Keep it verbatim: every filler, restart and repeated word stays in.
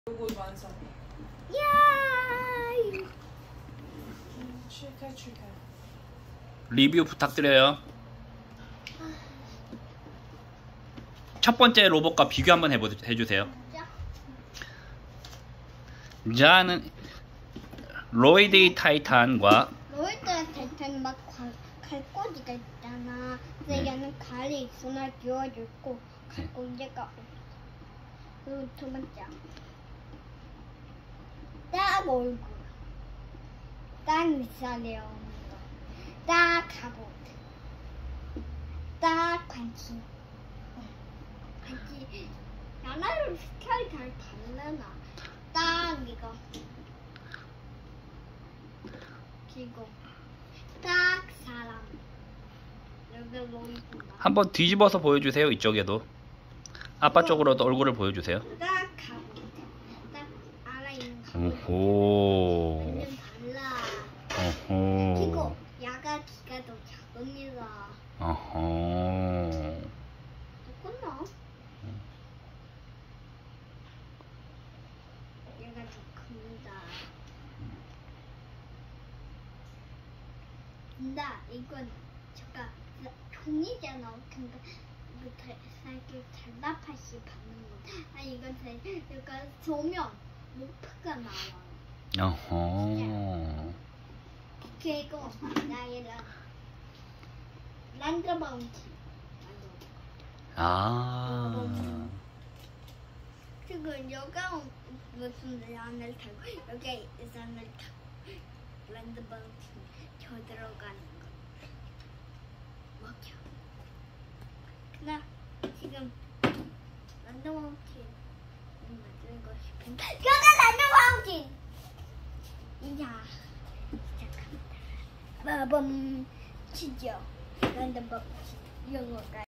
요거 완성. 야! 축하 축하. 리뷰 부탁드려요. 첫 번째 로봇과 비교 한번 해보, 해주세요. 자는 로이드 타이탄과 로이드 타이탄 막 갈고리가 있잖아. 근데 네. 얘는 갈이 손을 비워줬고 갈고리가 없어. 그리고 두 번째 딱 얼굴, 딱 윗살에 없는 거, 딱 갑옷, 딱 관심. 관심 하나로 스타일 잘 달라나. 딱 이거. 그리고 딱 사람. 여기 로이드가. 한번 뒤집어서 보여주세요. 이쪽에도 아빠 쪽으로도 얼굴을 보여주세요. 딱 갑옷. 딱 알아 있는 갑옷. 오호. 완전 달라. 오호. 그리고 야가 키가 더 작습니다. 어허. 똑같나? 얘가 더 큽니다. 근데 이건 잠깐 종이잖아. 근데 이거 살게 달라파시 받는 거. 아 이건 살 약간 조명 목표가 나와. 어허. 그리고 나이랑 란드바운티. 아. 지금 여가 무슨 란을 타고 여기 란을 타고 란드바운티 저 들어가는 거. 먹혀. 나 지금 란드바운티 만들고 싶은데 여가 란드바운티. 이자 시작합니다. 빠밤 치죠. 란드바운티 영어가.